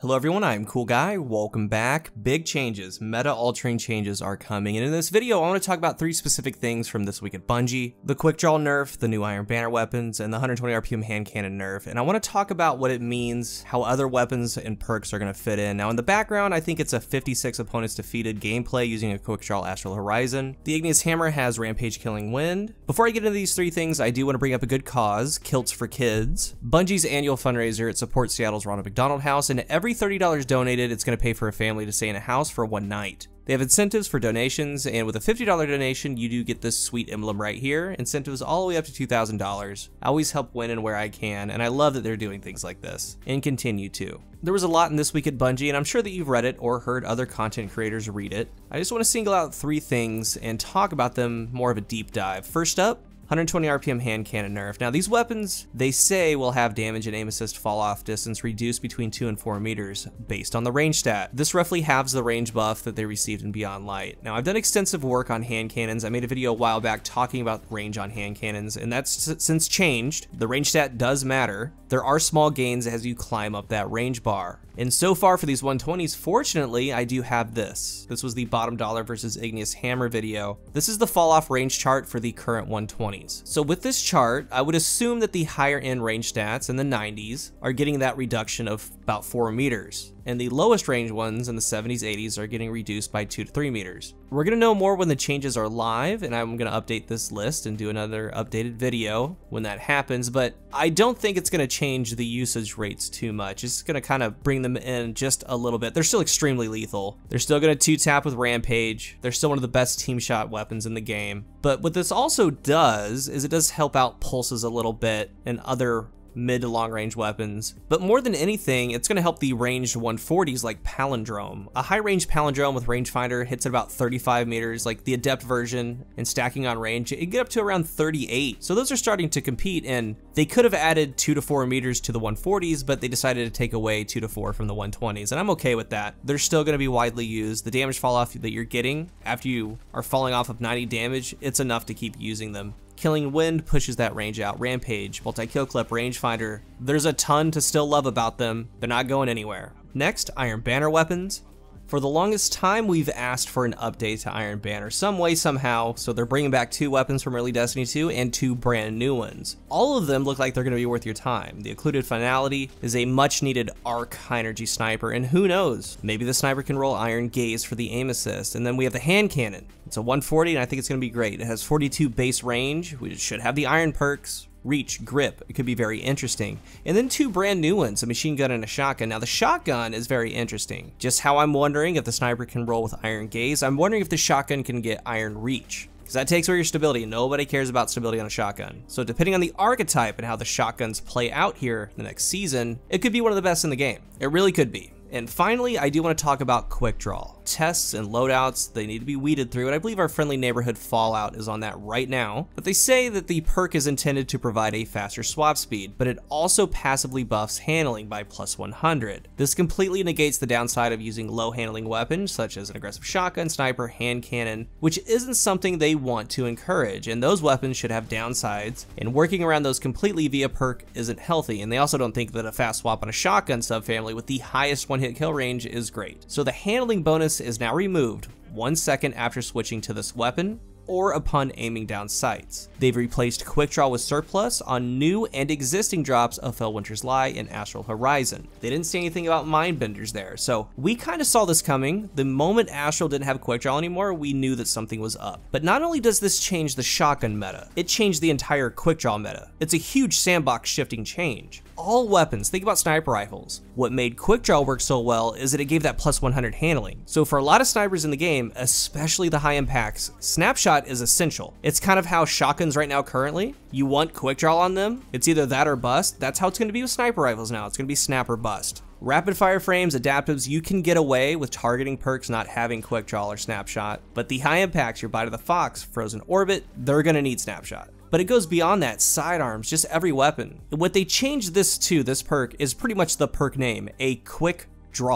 Hello everyone, I'm Cool Guy, welcome back. Big changes, meta altering changes are coming, and in this video I want to talk about 3 specific things from this week at Bungie: the quick draw nerf, the new Iron Banner weapons, and the 120 RPM hand cannon nerf. And I want to talk about what it means, how other weapons and perks are going to fit in. Now in the background, I think it's a 56 opponents defeated gameplay using a quick draw Astral Horizon. The Igneous Hammer has Rampage Killing Wind. Before I get into these 3 things, I do want to bring up a good cause, Kilts for Kids. Bungie's annual fundraiser, it supports Seattle's Ronald McDonald House, and every $30 donated, it's going to pay for a family to stay in a house for one night. They have incentives for donations, and with a $50 donation, you do get this sweet emblem right here. Incentives all the way up to $2,000. I always help when and where I can, and I love that they're doing things like this, and continue to. There was a lot in this week at Bungie, and I'm sure that you've read it or heard other content creators read it. I just want to single out 3 things and talk about them more of a deep dive. First up, 120 RPM hand cannon nerf. Now these weapons, they say will have damage and aim assist fall off distance reduced between 2 and 4 meters based on the range stat. This roughly halves the range buff that they received in Beyond Light. Now I've done extensive work on hand cannons. I made a video a while back talking about range on hand cannons, and that's since changed. The range stat does matter. There are small gains as you climb up that range bar. And so far for these 120s, fortunately, I do have this. This was the bottom dollar versus Igneous Hammer video. This is the fall off range chart for the current 120s. So with this chart, I would assume that the higher end range stats in the 90s are getting that reduction of about 4 meters. And the lowest range ones in the 70s, 80s are getting reduced by 2 to 3 meters. We're gonna know more when the changes are live, and I'm gonna update this list and do another updated video when that happens, but I don't think it's gonna change the usage rates too much. It's gonna kind of bring them in just a little bit. They're still extremely lethal. They're still gonna 2-tap with Rampage. They're still one of the best team shot weapons in the game. But what this also does is it does help out pulses a little bit and other mid to long range weapons, but more than anything, it's going to help the ranged 140s like Palindrome. A high range Palindrome with rangefinder hits at about 35 meters, like the Adept version, and stacking on range, it get up to around 38. So those are starting to compete, and they could have added 2 to 4 meters to the 140s, but they decided to take away 2 to 4 from the 120s, and I'm okay with that. They're still going to be widely used. The damage fall off that you're getting after you are falling off of 90 damage, it's enough to keep using them. Killing Wind pushes that range out. Rampage, multi-kill clip, rangefinder. There's a ton to still love about them. They're not going anywhere. Next, Iron Banner weapons. For the longest time, we've asked for an update to Iron Banner, some way, somehow, so they're bringing back 2 weapons from early Destiny 2 and 2 brand new ones. All of them look like they're going to be worth your time. The Occluded Finality is a much-needed arc high-energy sniper, and who knows, maybe the sniper can roll Iron Gaze for the aim assist. And then we have the hand cannon. It's a 140, and I think it's going to be great. It has 42 base range, which should have the iron perks. Reach, grip, it could be very interesting. And then 2 brand new ones, a machine gun and a shotgun. Now the shotgun is very interesting. Just how I'm wondering if the sniper can roll with Iron Gaze, I'm wondering if the shotgun can get Iron Reach, because that takes away your stability. Nobody cares about stability on a shotgun. So depending on the archetype and how the shotguns play out here the next season, it could be one of the best in the game. It really could be. And finally, I do want to talk about quick draw. Tests and loadouts, they need to be weeded through, and I believe our friendly neighborhood Fallout is on that right now. But they say that the perk is intended to provide a faster swap speed, but it also passively buffs handling by plus 100. This completely negates the downside of using low handling weapons, such as an aggressive shotgun, sniper, hand cannon, which isn't something they want to encourage, and those weapons should have downsides, and working around those completely via perk isn't healthy, and they also don't think that a fast swap on a shotgun subfamily with the highest one-hit kill range is great. So the handling bonus is now removed 1 second after switching to this weapon or upon aiming down sights. They've replaced quick draw with surplus on new and existing drops of Felwinter's Lie and Astral Horizon. They didn't say anything about Mindbenders there, so we kind of saw this coming. The moment Astral didn't have quick draw anymore, we knew that something was up. But not only does this change the shotgun meta, it changed the entire quick draw meta. It's a huge sandbox shifting change. All weapons, think about sniper rifles. What made quick draw work so well is that it gave that plus 100 handling. So for a lot of snipers in the game, especially the high impacts, snapshot is essential. It's kind of how shotguns right now currently, you want quick draw on them, it's either that or bust. That's how it's going to be with sniper rifles now. It's going to be snap or bust. Rapid fire frames, adaptives, you can get away with targeting perks not having quick draw or snapshot, but the high impacts, your Bite of the Fox, Frozen Orbit, they're going to need snapshot. But it goes beyond that, sidearms, just every weapon. What they changed this to, this perk, is pretty much the perk name, a quick draw.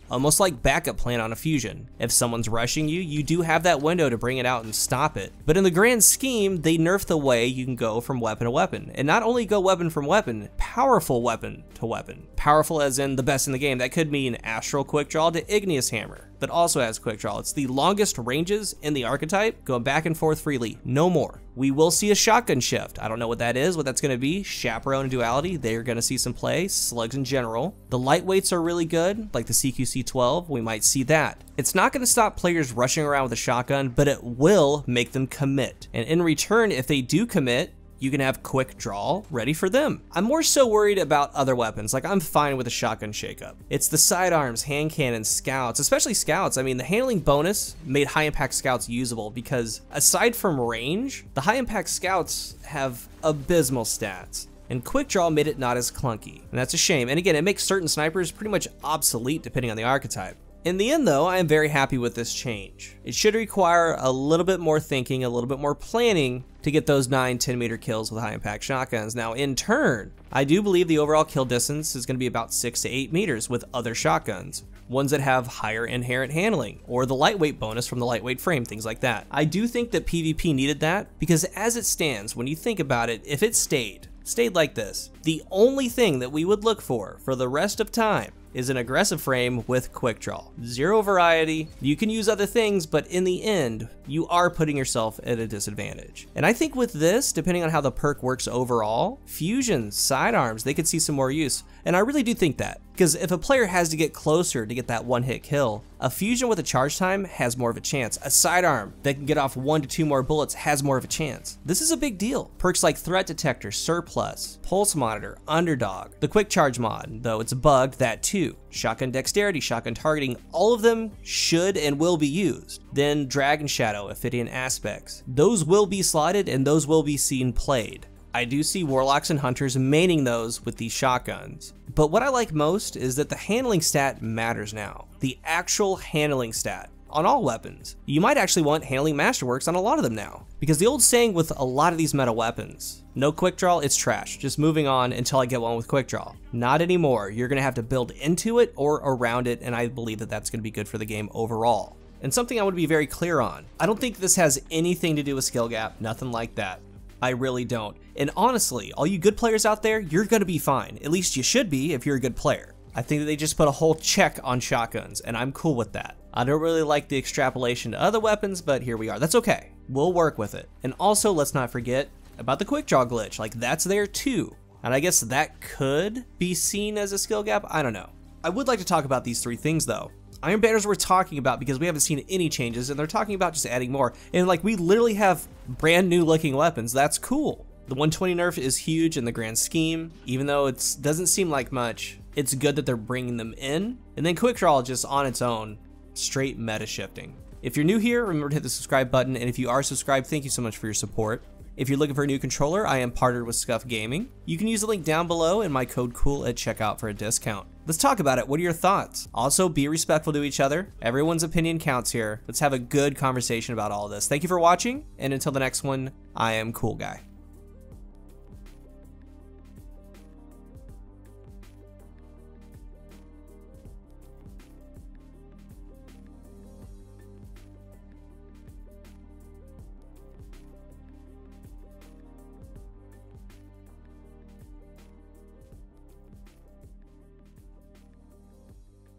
almost like backup plan on a fusion. If someone's rushing you, you do have that window to bring it out and stop it. But in the grand scheme, they nerfed the way you can go from weapon to weapon. And not only go weapon from weapon, powerful weapon to weapon. Powerful as in the best in the game. That could mean Astral Quick Draw to Igneous Hammer that also has Quick Draw. It's the longest ranges in the archetype, going back and forth freely, no more. We will see a shotgun shift. I don't know what that is, what that's going to be. Chaperone and Duality, they're going to see some play. Slugs in general. The lightweights are really good, like the CQC-12, we might see that. It's not going to stop players rushing around with a shotgun, but it will make them commit. And in return, if they do commit, you can have Quick Draw ready for them. I'm more so worried about other weapons, like I'm fine with a shotgun shakeup. It's the sidearms, hand cannons, scouts, especially scouts. I mean, the handling bonus made high impact scouts usable because aside from range, the high impact scouts have abysmal stats. And Quick Draw made it not as clunky, and that's a shame. And again, it makes certain snipers pretty much obsolete depending on the archetype. In the end though, I am very happy with this change. It should require a little bit more thinking, a little bit more planning to get those 9-10 meter kills with high impact shotguns. Now in turn, I do believe the overall kill distance is going to be about 6 to 8 meters with other shotguns. Ones that have higher inherent handling, or the lightweight bonus from the lightweight frame, things like that. I do think that PvP needed that, because as it stands, when you think about it, if it stayed like this, the only thing that we would look for the rest of time is an aggressive frame with Quick Draw. Zero variety. You can use other things, but in the end, you are putting yourself at a disadvantage. And I think with this, depending on how the perk works overall, fusions, sidearms, they could see some more use. And I really do think that, because if a player has to get closer to get that one-hit kill, a fusion with a charge time has more of a chance. A sidearm that can get off 1 to 2 more bullets has more of a chance. This is a big deal. Perks like Threat Detector, Surplus, Pulse Monitor, Underdog, the Quick Charge mod, though it's bugged, that too. Shotgun Dexterity, Shotgun Targeting, all of them should and will be used. Then Dragon Shadow, Ophidian Aspects. Those will be slotted and those will be seen played. I do see Warlocks and Hunters maining those with these shotguns. But what I like most is that the handling stat matters now. The actual handling stat on all weapons. You might actually want Handling Masterworks on a lot of them now. Because the old saying with a lot of these meta weapons, no Quick Draw, it's trash. Just moving on until I get one with Quick Draw. Not anymore. You're going to have to build into it or around it, and I believe that that's going to be good for the game overall. And something I want to be very clear on. I don't think this has anything to do with skill gap, nothing like that. I really don't. And honestly, all you good players out there, you're going to be fine. At least you should be if you're a good player. I think that they just put a whole check on shotguns, and I'm cool with that. I don't really like the extrapolation to other weapons, but here we are. That's okay. We'll work with it. And also, let's not forget about the Quick Draw glitch. Like, that's there too. And I guess that could be seen as a skill gap. I don't know. I would like to talk about these 3 things though. Iron Banners we're talking about because we haven't seen any changes, and they're talking about just adding more. And like, we literally have brand new looking weapons. That's cool. The 120 nerf is huge in the grand scheme, even though it doesn't seem like much. It's good that they're bringing them in. And then Quick Draw just on its own, straight meta shifting. If you're new here, remember to hit the subscribe button, and if you are subscribed, thank you so much for your support. If you're looking for a new controller, I am partnered with Scuf Gaming. You can use the link down below and my code COOL at checkout for a discount. Let's talk about it. What are your thoughts? Also, be respectful to each other. Everyone's opinion counts here. Let's have a good conversation about all of this. Thank you for watching, and until the next one, I am Cool Guy.